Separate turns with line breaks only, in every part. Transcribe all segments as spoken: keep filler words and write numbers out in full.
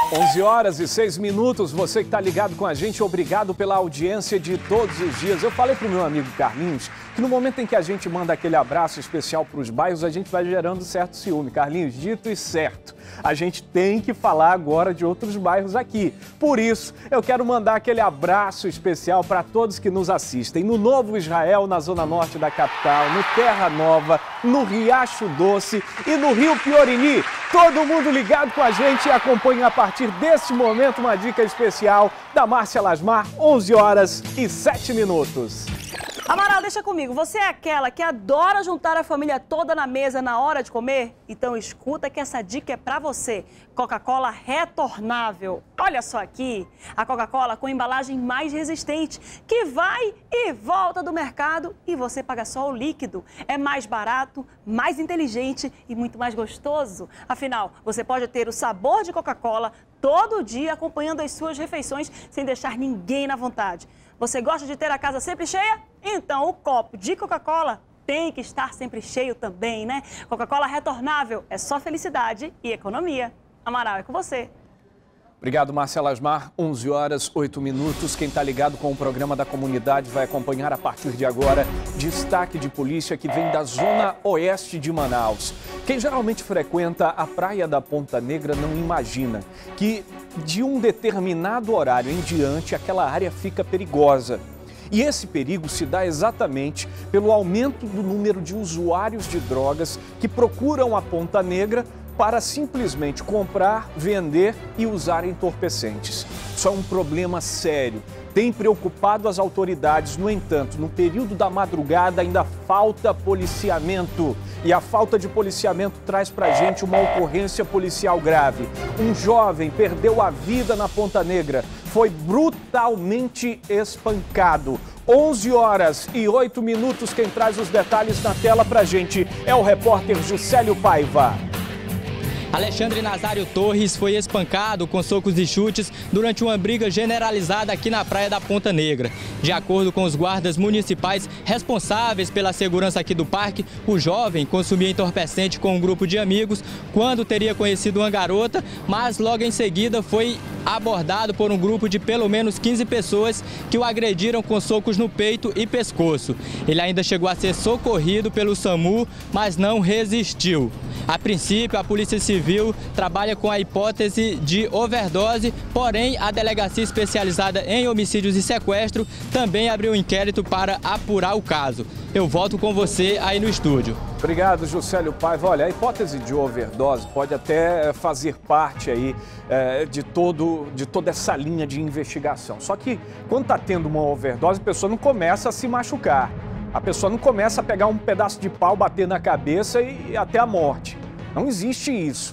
onze horas e seis minutos, você que está ligado com a gente, obrigado pela audiência de todos os dias. Eu falei para o meu amigo Carlinhos que no momento em que a gente manda aquele abraço especial para os bairros, a gente vai gerando certo ciúme. Carlinhos, dito e certo, a gente tem que falar agora de outros bairros aqui. Por isso, eu quero mandar aquele abraço especial para todos que nos assistem no Novo Israel, na zona norte da capital, no Terra Nova, no Riacho Doce e no Rio Piorini. Todo mundo ligado com a gente e acompanha a partir desse momento uma dica especial da Márcia Lasmar, onze horas e sete minutos.
Amaral, deixa comigo. Você é aquela que adora juntar a família toda na mesa na hora de comer? Então escuta que essa dica é pra você. Coca-Cola retornável. Olha só aqui, a Coca-Cola com embalagem mais resistente, que vai e volta do mercado e você paga só o líquido. É mais barato, mais inteligente e muito mais gostoso. Afinal, você pode ter o sabor de Coca-Cola todo dia acompanhando as suas refeições sem deixar ninguém na vontade. Você gosta de ter a casa sempre cheia? Então o copo de Coca-Cola tem que estar sempre cheio também, né? Coca-Cola retornável é só felicidade e economia. Amaral, é com você.
Obrigado, Márcia Lasmar. onze horas, oito minutos. Quem está ligado com o programa da comunidade vai acompanhar a partir de agora destaque de polícia que vem da zona oeste de Manaus. Quem geralmente frequenta a praia da Ponta Negra não imagina que de um determinado horário em diante aquela área fica perigosa. E esse perigo se dá exatamente pelo aumento do número de usuários de drogas que procuram a Ponta Negra para simplesmente comprar, vender e usar entorpecentes. Isso é um problema sério. Tem preocupado as autoridades. No entanto, no período da madrugada ainda falta policiamento. E a falta de policiamento traz para a gente uma ocorrência policial grave. Um jovem perdeu a vida na Ponta Negra. Foi brutalmente espancado. onze horas e oito minutos. Quem traz os detalhes na tela para a gente é o repórter Juscelio Paiva.
Alexandre Nazário Torres foi espancado com socos e chutes durante uma briga generalizada aqui na praia da Ponta Negra. De acordo com os guardas municipais responsáveis pela segurança aqui do parque, o jovem consumia entorpecente com um grupo de amigos quando teria conhecido uma garota, mas logo em seguida foi abordado por um grupo de pelo menos quinze pessoas que o agrediram com socos no peito e pescoço. Ele ainda chegou a ser socorrido pelo SAMU, mas não resistiu. A princípio, a Polícia Civil trabalha com a hipótese de overdose, porém a Delegacia Especializada em Homicídios e Sequestro também abriu um inquérito para apurar o caso. Eu volto com você aí no estúdio.
Obrigado, Juscelio Paiva. Olha, a hipótese de overdose pode até fazer parte aí é, de, todo, de toda essa linha de investigação. Só que quando está tendo uma overdose, a pessoa não começa a se machucar. A pessoa não começa a pegar um pedaço de pau, bater na cabeça e até a morte. Não existe isso.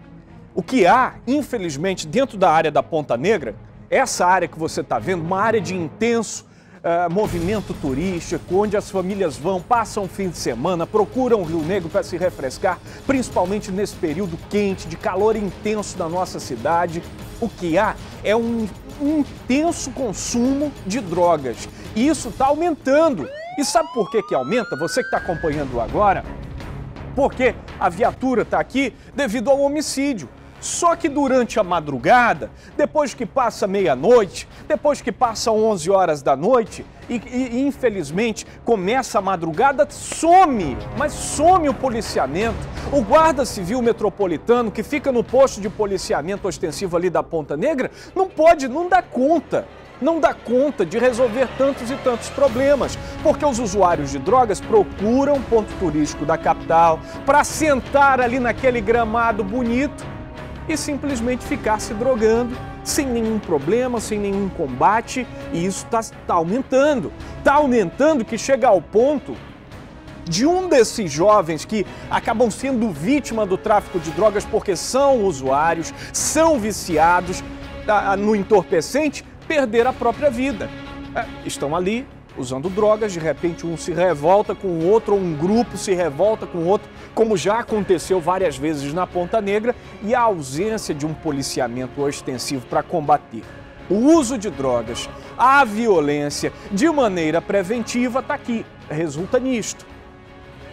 O que há, infelizmente, dentro da área da Ponta Negra, essa área que você está vendo, uma área de intenso uh, movimento turístico, onde as famílias vão, passam o fim de semana, procuram o Rio Negro para se refrescar, principalmente nesse período quente, de calor intenso na nossa cidade. O que há é um, um intenso consumo de drogas. E isso está aumentando. E sabe por que que aumenta? Você que está acompanhando agora, porque a viatura está aqui devido ao homicídio. Só que durante a madrugada, depois que passa meia-noite, depois que passam onze horas da noite, e, e infelizmente começa a madrugada, some, mas some o policiamento. O guarda civil metropolitano que fica no posto de policiamento ostensivo ali da Ponta Negra, não pode, não dá conta. Não dá conta de resolver tantos e tantos problemas, porque os usuários de drogas procuram um ponto turístico da capital para sentar ali naquele gramado bonito e simplesmente ficar se drogando sem nenhum problema, sem nenhum combate, e isso está tá aumentando. Está aumentando que chega ao ponto de um desses jovens que acabam sendo vítima do tráfico de drogas porque são usuários, são viciados no entorpecente, perder a própria vida. É, estão ali usando drogas, de repente um se revolta com o outro, ou um grupo se revolta com o outro, como já aconteceu várias vezes na Ponta Negra, e a ausência de um policiamento ostensivo para combater o uso de drogas, a violência de maneira preventiva está aqui, resulta nisto.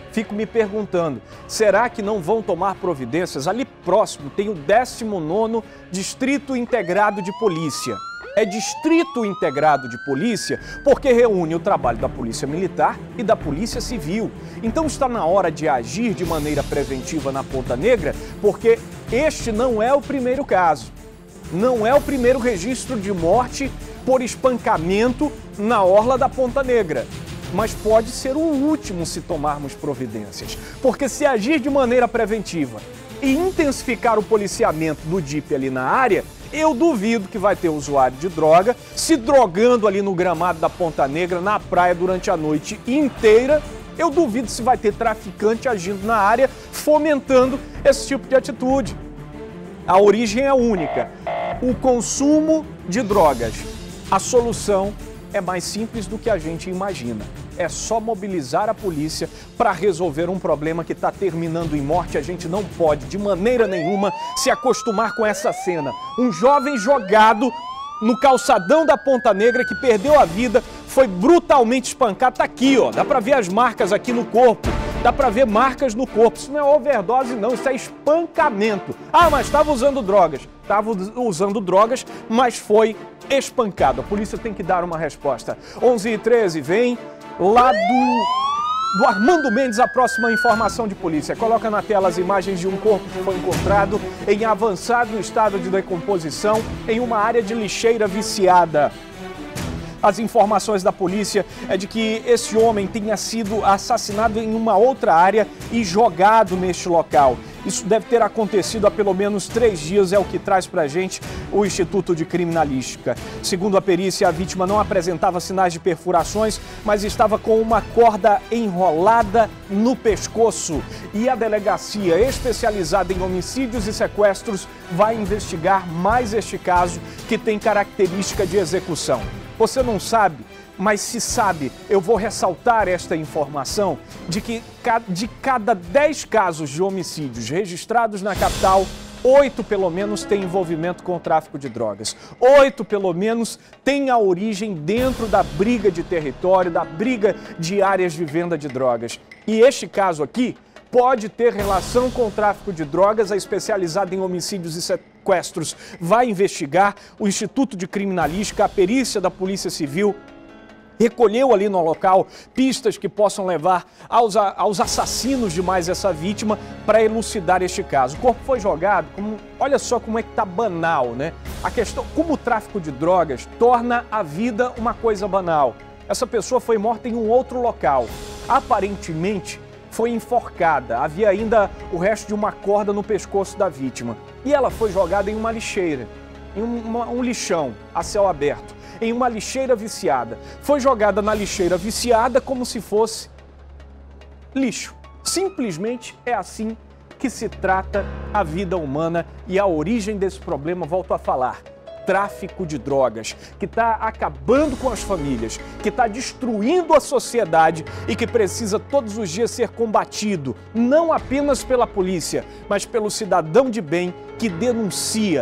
fico me perguntando, será que não vão tomar providências? Ali próximo tem o décimo nono Distrito Integrado de Polícia. É Distrito Integrado de Polícia porque reúne o trabalho da Polícia Militar e da Polícia Civil. Então está na hora de agir de maneira preventiva na Ponta Negra, porque este não é o primeiro caso. Não é o primeiro registro de morte por espancamento na orla da Ponta Negra. Mas pode ser o último se tomarmos providências. Porque se agir de maneira preventiva e intensificar o policiamento do D I P ali na área, eu duvido que vai ter usuário de droga se drogando ali no gramado da Ponta Negra, na praia, durante a noite inteira. Eu duvido se vai ter traficante agindo na área, fomentando esse tipo de atitude. A origem é única: o consumo de drogas. A solução é mais simples do que a gente imagina. É só mobilizar a polícia para resolver um problema que está terminando em morte. A gente não pode, de maneira nenhuma, se acostumar com essa cena. Um jovem jogado no calçadão da Ponta Negra que perdeu a vida, foi brutalmente espancado. Tá aqui, ó, dá para ver as marcas aqui no corpo. Dá para ver marcas no corpo. Isso não é overdose, não. Isso é espancamento. Ah, mas estava usando drogas. Estava usando drogas, mas foi espancado. A polícia tem que dar uma resposta. onze e treze, vem lá do, do Armando Mendes a próxima informação de polícia. Coloca na tela as imagens de um corpo que foi encontrado em avançado estado de decomposição em uma área de lixeira viciada. As informações da polícia é de que esse homem tenha sido assassinado em uma outra área e jogado neste local. Isso deve ter acontecido há pelo menos três dias, é o que traz pra gente o Instituto de Criminalística. Segundo a perícia, a vítima não apresentava sinais de perfurações, mas estava com uma corda enrolada no pescoço. E a delegacia especializada em homicídios e sequestros vai investigar mais este caso, que tem característica de execução. Você não sabe, mas se sabe, eu vou ressaltar esta informação de que de cada dez casos de homicídios registrados na capital, oito pelo menos têm envolvimento com o tráfico de drogas. Oito pelo menos têm a origem dentro da briga de território, da briga de áreas de venda de drogas. E este caso aqui pode ter relação com o tráfico de drogas. A especializada em homicídios e sequestros vai investigar. O Instituto de Criminalística, a perícia da Polícia Civil, recolheu ali no local pistas que possam levar aos, aos assassinos de mais essa vítima para elucidar este caso. O corpo foi jogado, como, olha só como é que tá banal, né? A questão, como o tráfico de drogas torna a vida uma coisa banal. Essa pessoa foi morta em um outro local. Aparentemente, foi enforcada. Havia ainda o resto de uma corda no pescoço da vítima. E ela foi jogada em uma lixeira, em uma, um lixão a céu aberto, em uma lixeira viciada. Foi jogada na lixeira viciada como se fosse lixo. Simplesmente é assim que se trata a vida humana e a origem desse problema, volto a falar, tráfico de drogas, que está acabando com as famílias, que está destruindo a sociedade e que precisa todos os dias ser combatido, não apenas pela polícia, mas pelo cidadão de bem que denuncia.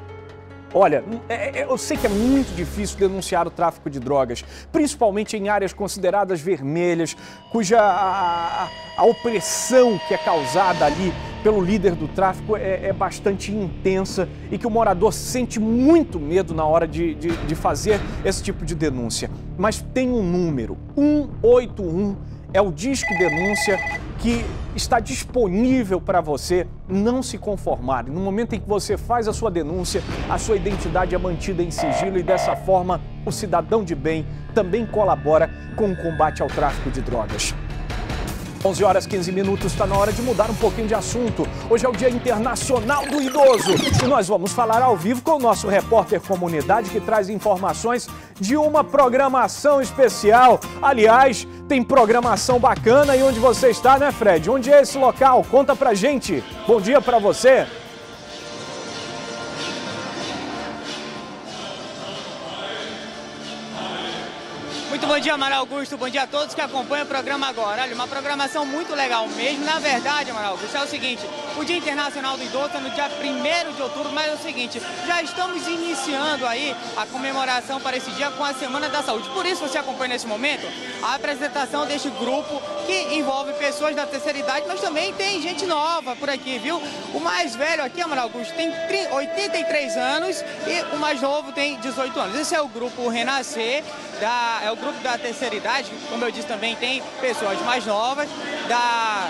Olha, eu sei que é muito difícil denunciar o tráfico de drogas, principalmente em áreas consideradas vermelhas, cuja a, a, a opressão que é causada ali pelo líder do tráfico é, é bastante intensa e que o morador sente muito medo na hora de, de, de fazer esse tipo de denúncia. Mas tem um número, um oito um, é o Disque Denúncia, que está disponível para você não se conformar. No momento em que você faz a sua denúncia, a sua identidade é mantida em sigilo e dessa forma o cidadão de bem também colabora com o combate ao tráfico de drogas. onze horas e quinze minutos, está na hora de mudar um pouquinho de assunto. Hoje é o Dia Internacional do Idoso e nós vamos falar ao vivo com o nosso repórter comunidade que traz informações de uma programação especial. Aliás, tem programação bacana. E onde você está, né, Fred? Onde é esse local? Conta pra gente. Bom dia pra você.
Muito
bom dia, Amaral Augusto, bom dia a todos que acompanham o programa agora. Olha, uma programação muito legal mesmo. Na verdade, Amaral Augusto, é o seguinte, o Dia Internacional do Idoso é no dia primeiro de outubro, mas é o seguinte, já estamos iniciando aí a comemoração para esse dia com a Semana da Saúde. Por isso você acompanha nesse momento a apresentação deste grupo que envolve pessoas da terceira idade, mas também tem gente nova por aqui, viu? O mais velho aqui, Amaral Augusto, tem oitenta e três anos e o mais novo tem dezoito anos. Esse é o grupo Renascer, da, é o grupo da terceira idade, como eu disse também tem pessoas mais novas da,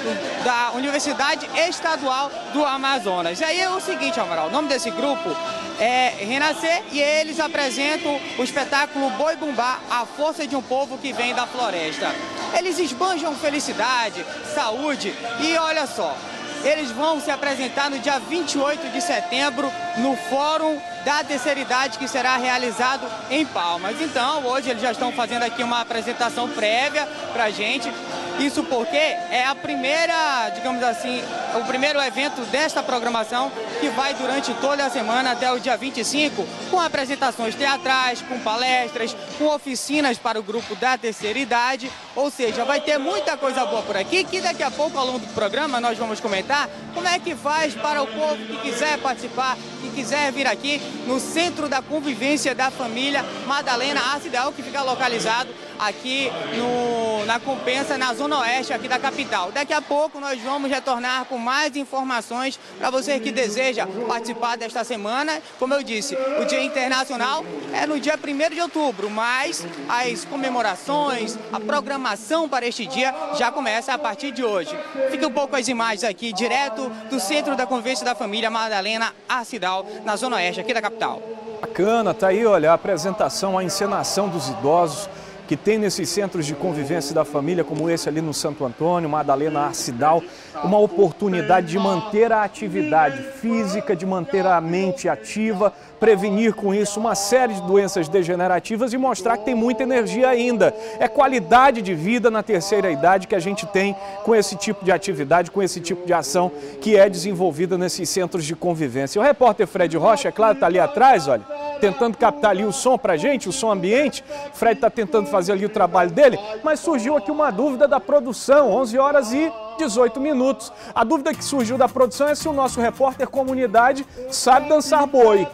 da Universidade Estadual do Amazonas. E aí é o seguinte, Amaral, o nome desse grupo é Renascer e eles apresentam o espetáculo Boi Bumbá, a força de um povo que vem da floresta. Eles esbanjam felicidade, saúde e olha só, eles vão se apresentar no dia vinte e oito de setembro no Fórum da Terceira Idade, que será realizado em Palmas. Então, hoje eles já estão fazendo aqui uma apresentação prévia pra gente. Isso porque é a primeira, digamos assim, o primeiro evento desta programação que vai durante toda a semana até o dia vinte e cinco, com apresentações teatrais, com palestras, com oficinas para o grupo da terceira idade. Ou seja, vai ter muita coisa boa por aqui, que daqui a pouco, ao longo do programa, nós vamos comentar como é que faz para o povo que quiser participar, que quiser vir aqui no Centro da Convivência da Família Madalena Arcidal, que fica localizado aqui no, na Compensa, na Zona Oeste aqui da capital. Daqui a pouco nós vamos retornar com mais informações para você que deseja participar desta semana. Como eu disse, o Dia Internacional é no dia primeiro de outubro, mas as comemorações, a programação para este dia já começa a partir de hoje. Fica um pouco as imagens aqui, direto do Centro da Convivência da Família Madalena Arcidal, na Zona Oeste aqui da capital.
Bacana, tá aí, olha, a apresentação, a encenação dos idosos que tem nesses centros de convivência da família, como esse ali no Santo Antônio, Madalena Arcidal, uma oportunidade de manter a atividade física, de manter a mente ativa, prevenir com isso uma série de doenças degenerativas e mostrar que tem muita energia ainda. É qualidade de vida na terceira idade que a gente tem com esse tipo de atividade, com esse tipo de ação que é desenvolvida nesses centros de convivência. O repórter Fred Rocha, é claro, está ali atrás, olha, tentando captar ali o som pra gente, o som ambiente. O Fred está tentando fazer ali o trabalho dele, mas surgiu aqui uma dúvida da produção, onze horas e dezoito minutos. A dúvida que surgiu da produção é se o nosso repórter comunidade sabe dançar boi.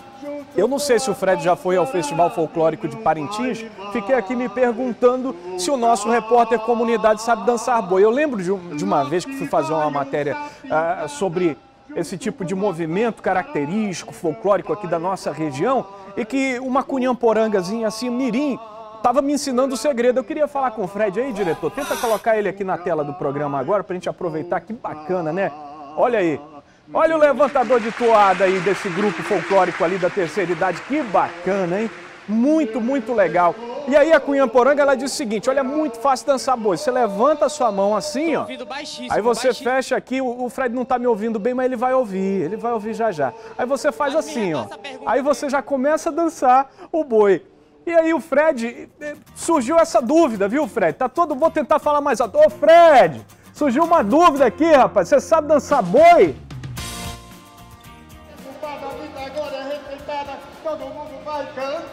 Eu não sei se o Fred já foi ao Festival Folclórico de Parintins, fiquei aqui me perguntando se o nosso repórter comunidade sabe dançar boi. Eu lembro de, de uma vez que fui fazer uma matéria uh, sobre esse tipo de movimento característico, folclórico aqui da nossa região, e que uma cunhamporangazinha assim, mirim, estava me ensinando o segredo. Eu queria falar com o Fred aí, diretor. Tenta colocar ele aqui na tela do programa agora para a gente aproveitar. Que bacana, né? Olha aí. Olha o levantador de toada aí desse grupo folclórico ali da terceira idade. Que bacana, hein? Muito, muito legal. E aí a cunhamporanga, ela diz o seguinte, olha, é muito fácil dançar boi. Você levanta a sua mão assim, ó. Aí você fecha aqui, o Fred não tá me ouvindo bem, mas ele vai ouvir. Ele vai ouvir já já. Aí você faz assim, ó. Aí você já começa a dançar o boi. E aí o Fred, surgiu essa dúvida, viu, Fred? Tá todo, vou tentar falar mais alto. Ô, Fred, surgiu uma dúvida aqui, rapaz. Você sabe dançar boi?
Agora é respeitada, todo mundo vai cantar.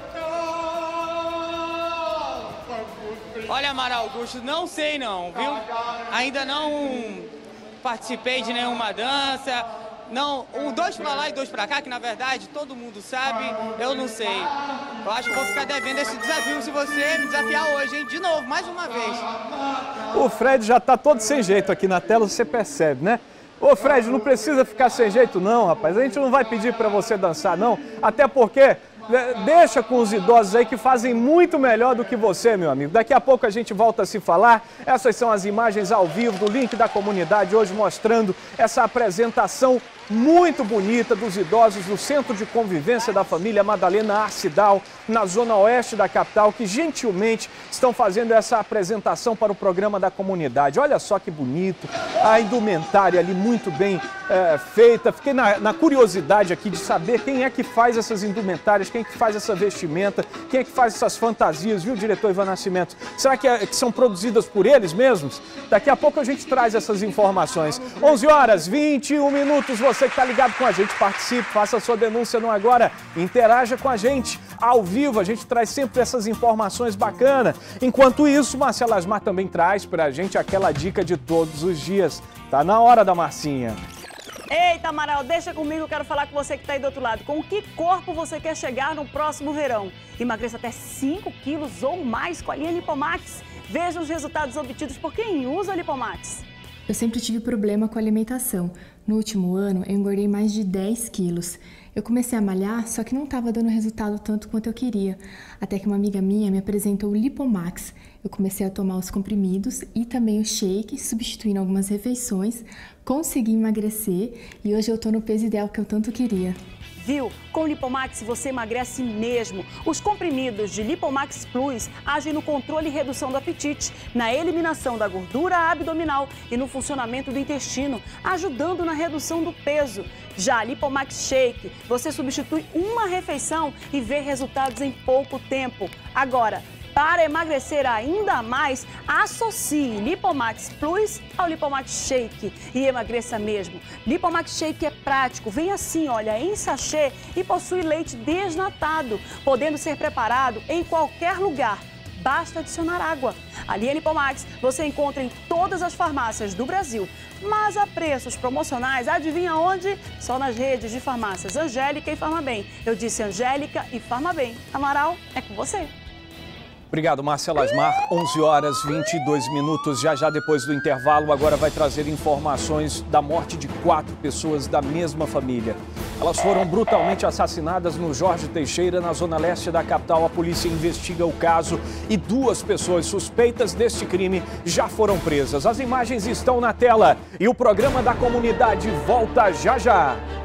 Olha, Amaral Augusto, não sei não, viu? Ainda não participei de nenhuma dança. Não, um dois pra lá e dois pra cá, que na verdade todo mundo sabe, eu não sei. Eu acho que vou ficar devendo esse desafio se você me desafiar hoje, hein? De novo, mais uma vez.
O Fred já tá todo sem jeito aqui na tela, você percebe, né? Ô Fred, não precisa ficar sem jeito não, rapaz. A gente não vai pedir pra você dançar não, até porque deixa com os idosos aí que fazem muito melhor do que você, meu amigo. Daqui a pouco a gente volta a se falar. Essas são as imagens ao vivo do link da comunidade, hoje mostrando essa apresentação muito bonita dos idosos do Centro de Convivência da Família Madalena Arcidal, na zona oeste da capital, que gentilmente estão fazendo essa apresentação para o programa da comunidade. Olha só que bonito, a indumentária ali muito bem é, feita. Fiquei na, na curiosidade aqui de saber quem é que faz essas indumentárias, quem é que faz essa vestimenta, quem é que faz essas fantasias, viu, diretor Ivan Nascimento? Será que, é, que são produzidas por eles mesmos? Daqui a pouco a gente traz essas informações. onze horas e vinte e um minutos, você que está ligado com a gente, participe, faça a sua denúncia no Agora, interaja com a gente. ao vivo, a gente traz sempre essas informações bacanas. Enquanto isso, Marcela Asmar também traz pra gente aquela dica de todos os dias. Tá na hora da Marcinha.
Eita, Amaral, deixa comigo, eu quero falar com você que está aí do outro lado. Com que corpo você quer chegar no próximo verão? Emagreça até cinco quilos ou mais com a linha Lipomax. Veja os resultados obtidos por quem usa a Lipomax.
Eu sempre tive problema com a alimentação. No último ano, eu engordei mais de dez quilos. Eu comecei a malhar, só que não estava dando resultado tanto quanto eu queria. Até que uma amiga minha me apresentou o Lipomax. Eu comecei a tomar os comprimidos e também o shake, substituindo algumas refeições. Consegui emagrecer e hoje eu tô no peso ideal que eu tanto queria.
Viu? Com o Lipomax você emagrece mesmo. Os comprimidos de Lipomax Plus agem no controle e redução do apetite, na eliminação da gordura abdominal e no funcionamento do intestino, ajudando na redução do peso. Já a Lipomax Shake, você substitui uma refeição e vê resultados em pouco tempo. Agora, para emagrecer ainda mais, associe Lipomax Plus ao Lipomax Shake e emagreça mesmo. Lipomax Shake é prático, vem assim, olha, em sachê e possui leite desnatado, podendo ser preparado em qualquer lugar. Basta adicionar água. A linha Lipomax você encontra em todas as farmácias do Brasil, mas a preços promocionais, adivinha onde? Só nas redes de farmácias Angélica e Farmabem. Eu disse Angélica e Farmabem. Amaral, é com você.
Obrigado, Marcela Asmar. onze horas e vinte e dois minutos. Já já depois do intervalo, agora vai trazer informações da morte de quatro pessoas da mesma família. Elas foram brutalmente assassinadas no Jorge Teixeira, na zona leste da capital. A polícia investiga o caso e duas pessoas suspeitas deste crime já foram presas. As imagens estão na tela e o programa da comunidade volta já já.